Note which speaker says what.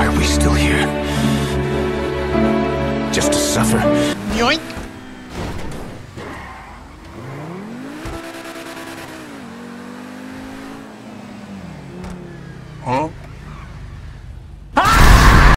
Speaker 1: Why are we still here? Just to suffer?
Speaker 2: Yoink!